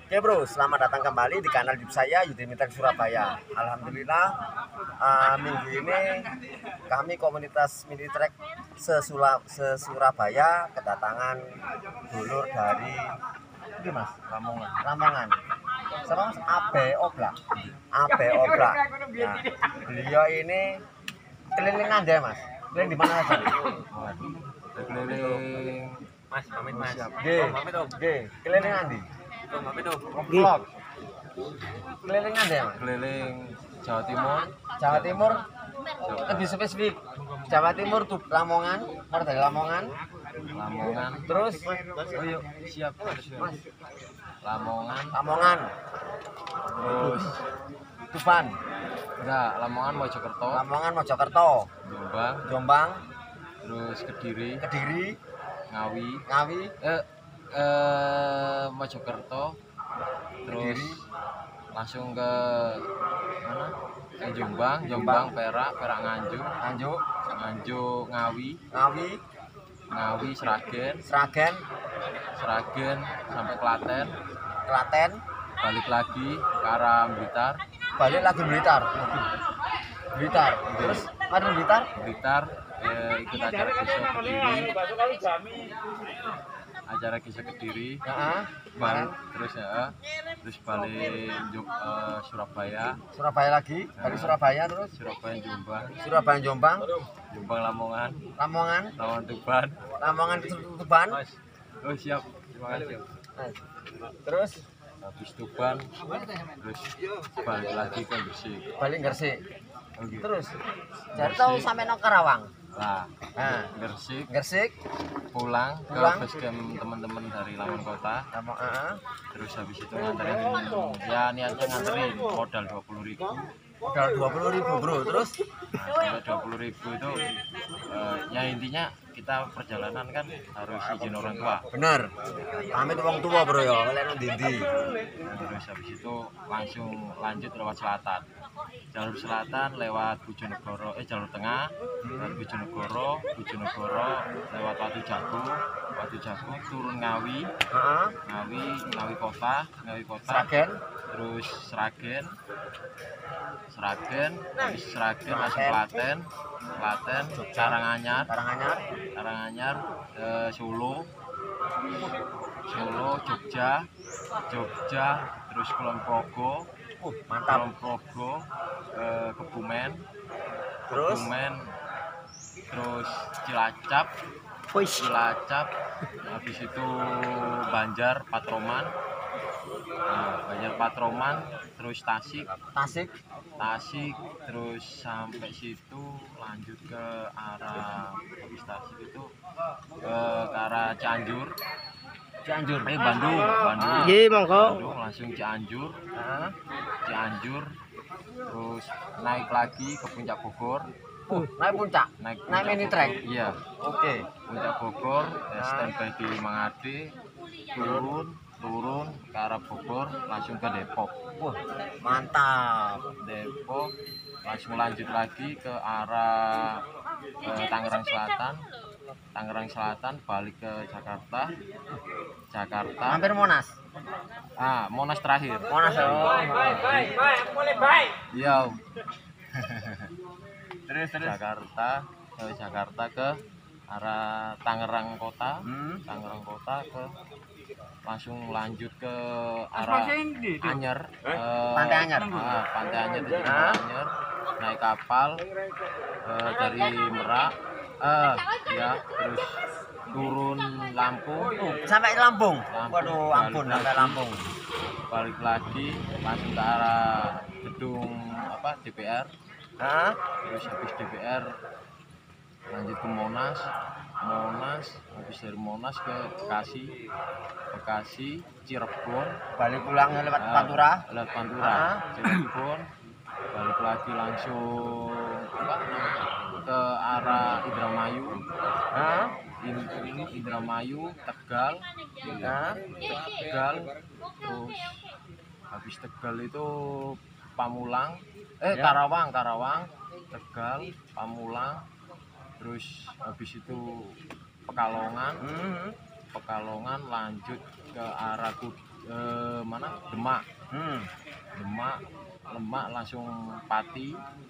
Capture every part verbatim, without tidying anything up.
Oke bro, selamat datang kembali di kanal YouTube saya Yudi Mitek Surabaya. Alhamdulillah uh, minggu ini kami komunitas mini trek se-Surabaya kedatangan dulur dari ini mas Lamongan. Lamongan. Sama mas Abe Oblak. Abe Oblak. Nah, beliau ini kelilingan deh mas. Keliling di mana aja? Keliling Mas, pamit mas. Siap. G, G, kelilingan di. Vlog. Kelilingan deh mas. keliling Jawa Timur, Jawa Timur lebih spesifik. Jawa Timur tuh Lamongan, keluar dari Lamongan. Lamongan, Terus oh yuk siap, Mas, Lamongan, Lamongan, terus Tuban, enggak Lamongan Mojokerto, Lamongan, Mojokerto, Jombang, Jombang, terus Kediri, Kediri, Ngawi, Ngawi, eh, eh Mojokerto, terus Kediri, langsung ke mana? Ke Jombang, Jombang, Perak, Perak Nganjuk, Nganjuk, Nganjuk Ngawi, Ngawi, Ngawi Sragen, Sragen, Sragen sampai Klaten, Klaten, balik lagi ke arah Blitar, balik lagi Blitar. Blitar. Terus ada Blitar? Blitar eh, ikut acara kisah Kediri, acara kisah Kediri, Heeh. balik terus ya, terus balik Jog, eh, Surabaya, Surabaya lagi, dari Surabaya terus Surabaya Jombang, Surabaya Jombang, Jombang Lamongan, Lamongan, Lamongan Tuban. Lamongan Tuban. Oh siap, terima kasih. Nah, terus Habis Tuban, terus balik lagi ke Gresik. balik Gresik. Oh, gitu. Terus jadi tahu sampai nang Karawang. Lah, Nah, Gresik Gresik, pulang ke Pulang. base camp teman-teman dari Lamongan Kota. Lamong, heeh. Terus habis itu nganterin, ya niatnya nganterin modal dua puluh ribu. Modal dua puluh ribu bro. Terus Nah, dua puluh ribu itu eh, ya intinya kita perjalanan kan harus izin orang tua. bener. Pamit wong tua bro ya, oleh nang dindi. Terus habis itu langsung lanjut lewat selatan. Jalur selatan lewat Bojonegoro, eh jalur tengah lewat Bojonegoro, Bojonegoro lewat Watu Jago, Watu Jago turun Ngawi, Heeh. Ngawi, Ngawi kota, Ngawi kota, Sragen, terus Sragen, Sragen, habis Sragen langsung Klaten, Klaten, Karanganyar, Karanganyar, Karanganyar, eh, Solo, Solo, Jogja, Jogja, terus Kulon Progo, uh, mantap. Kulon Progo, eh, Kebumen, Terus Kebumen, terus Cilacap, Cilacap, habis itu Banjar, Patroman, nah, Banjar Patroman, terus Tasik, Tasik, Tasik, terus sampai situ lanjut ke arah habis Tasik itu ke, ke arah Cianjur, Cianjur. eh Bandung, Bandung, Iya, monggo. Bandung langsung Cianjur, Heeh. Cianjur, terus naik lagi ke Puncak Bogor, Uh, naik puncak. naik Naik Puncak mini Bogor. trek. Iya, Oke. Puncak Bogor, ya, standby di Mangade, turun, turun ke arah Bogor, langsung ke Depok. Wah, mantap. Depok langsung lanjut lagi ke arah eh, Tangerang Selatan, Tangerang Selatan balik ke Jakarta, Jakarta, Hampir Monas. ah Monas terakhir, Monas. Oh. iya, Terus terus. Jakarta, ke Jakarta ke arah Tangerang Kota, Hmm. Tangerang Kota ke langsung lanjut ke arah Anyer, eh, Pantai Anyer. ah, Pantai Anyer, di Ah. Anyer, naik kapal eh, dari Merak, eh ya terus turun Lampung, Sampai Lampung. Lampung. Waduh, ampun sampai Lampung. balik lagi langsung ke arah gedung apa D P R, Heeh. terus habis D P R lanjut ke Monas, Monas habis dari Monas ke Bekasi, Bekasi, Cirebon, Balik pulangnya lewat ah, Pantura. lewat Pantura, Ah. Cirebon, balik lagi langsung apa namanya, ke arah Indramayu, Heeh. In- ini Indramayu, Tegal, Heeh. Tegal, terus habis Tegal itu Pamulang, eh Ya. Karawang, Karawang, Tegal, Pamulang, terus habis itu Pekalongan, Hmm. Pekalongan lanjut ke arah Kud- eh, mana Demak Hmm. Demak Lemak langsung Pati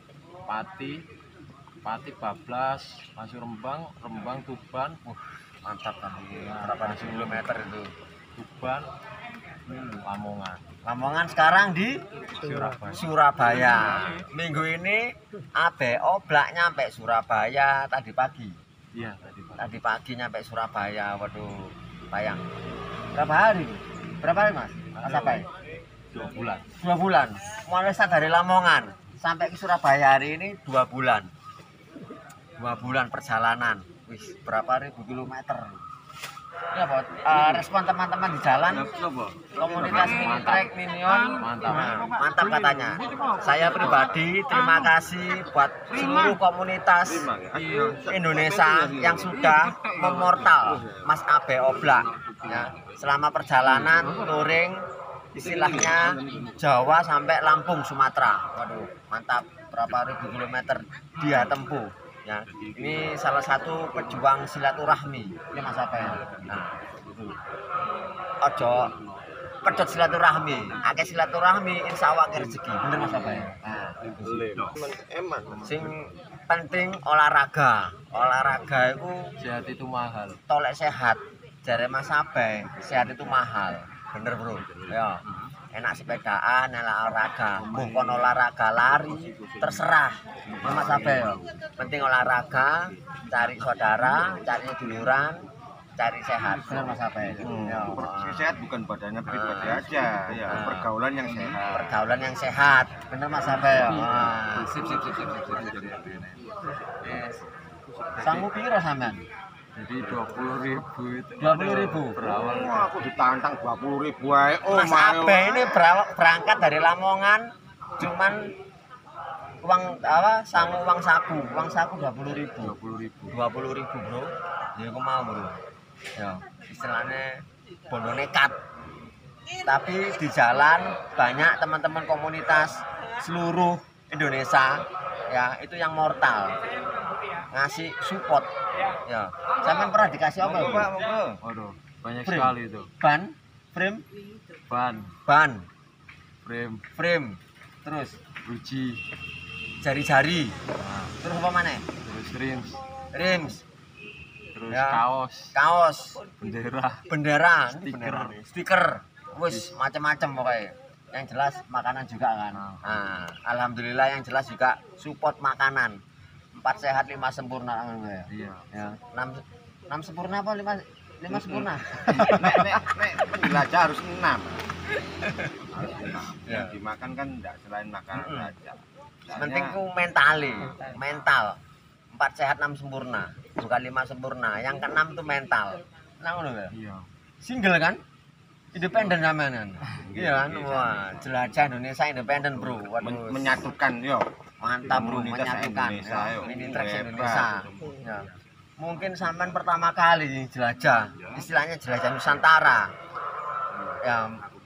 Pati Pati bablas langsung Rembang Rembang Tuban Wah, mantap kan. Berapa ratus kilometer itu? Tuban Hmm. Lamongan Lamongan sekarang di Surabaya. Surabaya. Minggu ini A B Oblak nyampe Surabaya tadi pagi. Iya tadi Pak. Tadi pagi nyampe Surabaya. Waduh, bayang. Berapa hari? Berapa hari Mas? Mas Abai? Dua bulan. Dua bulan. Mulai start dari Lamongan sampai ke Surabaya hari ini dua bulan. Dua bulan perjalanan. Wih, berapa ribu kilometer? Ya, Bot. Eh, respon teman-teman di jalan komunitas mini trek minion Mantap. nah, mantap katanya. Saya pribadi terima kasih buat seluruh komunitas Indonesia yang sudah memortal Mas A B Oblak ya, selama perjalanan touring istilahnya Jawa sampai Lampung Sumatera. Waduh, mantap. Berapa ribu kilometer dia tempuh ya. Ini salah satu pejuang silaturahmi. Ini Mas apa ya? Nah, itu. Ojo pedot silaturahmi. Akeh silaturahmi insya Allah akeh rezeki. Bener Mas apa ya? Nah, Eman. sing penting olahraga. Olahraga itu Sehat itu mahal. tolek sehat. Jare Mas Abai, sehat itu mahal. Bener, Bro. Ya. Enak sepedaan, enak olahraga. Bukan olahraga lari, terserah. Mas Abai ya. Penting olahraga, cari saudara, cari duluran, cari sehat. Bener Mas Abai. Ya. Sehat bukan badannya pribadi aja, ya Ah. pergaulan yang sehat. Pergaulan yang sehat. Bener Mas Abai ya. Wah, sip sip sip sip sip. sip. Yes. Sanggup piro sampean? Jadi dua puluh ribu itu. dua puluh ribu. Berawal. Wah, aku ditantang dua puluh ribu aja. Oh, Mas Mario. Abai ini ber- berangkat dari Lamongan cuman uang apa sangu uang saku uang saku dua puluh ribu Dua puluh ribu. dua puluh ribu bro ya aku mau bro ya istilahnya bondo nekat tapi di jalan banyak teman-teman komunitas seluruh Indonesia ya itu yang mortal ngasih support ya sampean pernah dikasih apa Monggo, bro? Pak, monggo. Waduh, banyak Frame. sekali itu. ban frame Ban, ban frame, frame terus buji, jari-jari nah, terus apa mana terus rims, rims terus Ya. kaos, kaos bendera, bendera Stiker. stiker wis macam-macam pokoknya yang jelas makanan juga kan Nah. nah, alhamdulillah yang jelas juga support makanan empat sehat lima sempurna iya. ya enam enam sempurna apa lima lima sempurna Nek nek nek penjelajah harus enam. Harus enam. Ya. Yang dimakan kan enggak selain makanan Mm-mm. saja. penting ku mentali mental empat sehat enam sempurna bukan lima sempurna yang keenam tuh mental nah ngono ya Iya. single kan independen namanya iya kan wah jelajah Indonesia independen bro Men- waduh menyatukan yo. mantap bro Komunitas menyatukan Indonesia, ya, yuk. mini tracks Hebat. Indonesia ya. Mungkin sampean pertama kali jelajah istilahnya jelajah Nusantara ya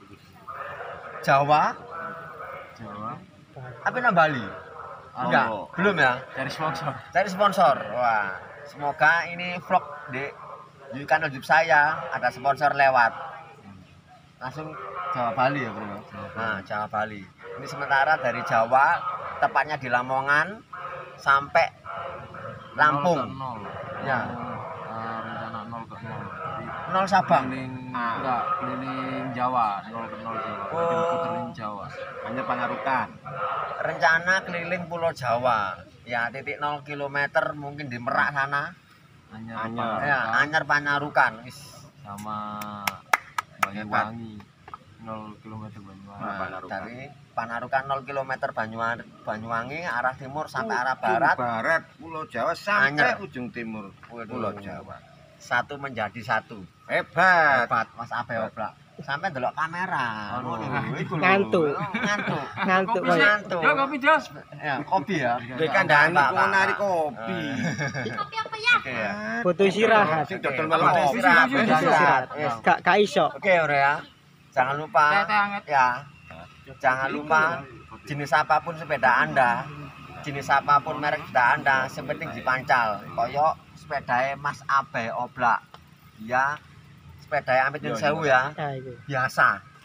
Jawa Jawa. apa nang Bali enggak Oh. belum ya Cari sponsor. cari sponsor wah semoga ini vlog di di kanal YouTube saya ada sponsor lewat langsung Jawa Bali ya bro nah Jawa Bali ini sementara dari Jawa tepatnya di Lamongan sampai Lampung Nol ke nol. Ya. Eh, rencana nol ke nol. Jadi nol Sabang keliling Ah. enggak keliling Jawa, nol ke nol Jawa. Oh. Jadi puterin Jawa. Hanya Pangarukan. rencana keliling Pulau Jawa ya titik nol kilometer mungkin di Merak sana Anyar, Anyar. ya Pangarukan, Anyar Panyarukan Wis. sama Banyuwangi. nol kilometer Banyuwangi. Nah, Panarukan. dari Panarukan nol kilometer Banyuwangi, Banyuwangi arah timur sampai arah Ujung barat barat Pulau Jawa sampai Anyar. ujung timur Waduh. Pulau Jawa. satu menjadi satu Hebat. hebat Mas Abe Oblak sampai delok kamera Aduh. Ngono, iku lho. Ngantuk. ngantuk Ngantuk Kopi, Pak. ngantuk Ya, kopi jos. ya kopi ya Dekan dan Pak, aku Pak, nari Pak. kopi. Oke ya Butuh istirahat. Sing Oke, dodol butuh malam kopi. istirahat, Butuh butuh istirahat. istirahat. Yes. Gak gak iso. Oke udah ya jangan lupa ya jangan lupa jenis apapun sepeda anda jenis apapun merek sepeda anda sepenting dipancal koyok sepeda Mas Abe Oblak ya sepeda Amit Nyun Yo, Sewu ya Nah, itu. biasa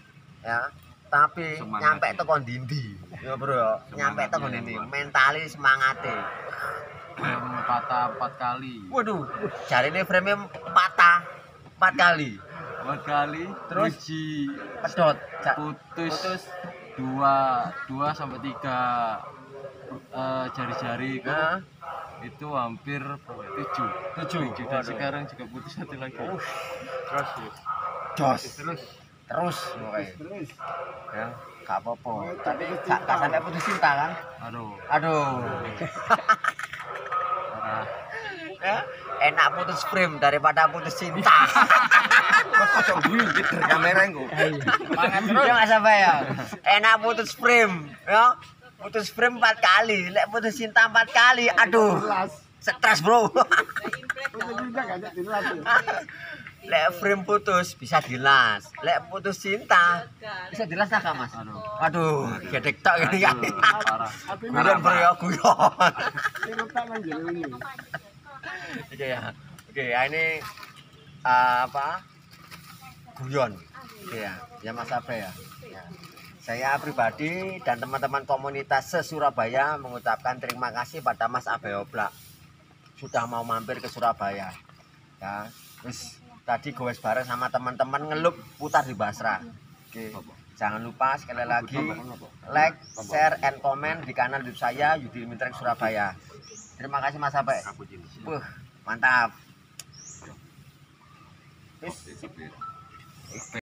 ya. Tapi Semangat. nyampe tekan dindi. Ya, Bro. Nyampe tekan Semangatnya dindi. kuat. Mentali semangate. Frame patah empat kali. Waduh, jari ini frame patah empat kali. Empat kali. Terus? Uji Pedot. Ja- putus, putus. dua dua sampai tiga eh, jari-jari itu, Nah, itu hampir tujuh. tujuh. Tujuh. Dan Waduh. sekarang juga putus satu lagi. Uh, Terus jos. terus Terus pokoknya. Ya, gak apa-apa. Tapi gak gak sampai putus cinta kan? aduh Aduh. parah. Ya, enak putus frame daripada putus cinta. Kocok gue gitu kamera engko. Ya nggak sampai ya. Enak putus frame, ya. Putus frame empat kali, lek putus cinta empat kali. Aduh. Stres, Bro. Lek frame putus bisa dilas. Lek putus cinta bisa dilas tak, Mas? Aduh. Aduh, gedek tok ini kan. Aduh, parah. Guyon, Bro, ya guyon. Oke ya. Oke, ya ini eh, apa? Guyon. Oke ya. Ya Mas Abe ya. Ya. Saya pribadi dan teman-teman komunitas se-Surabaya mengucapkan terima kasih pada Mas Abe Oblak sudah mau mampir ke Surabaya. Ya, terus tadi goes bareng sama teman-teman ngelup putar di Basra. Oke. Jangan lupa sekali lagi like, share, and comment di kanal YouTube saya Yudi Mintrek Surabaya. Terima kasih Mas Abe. Wuh, mantap. Terus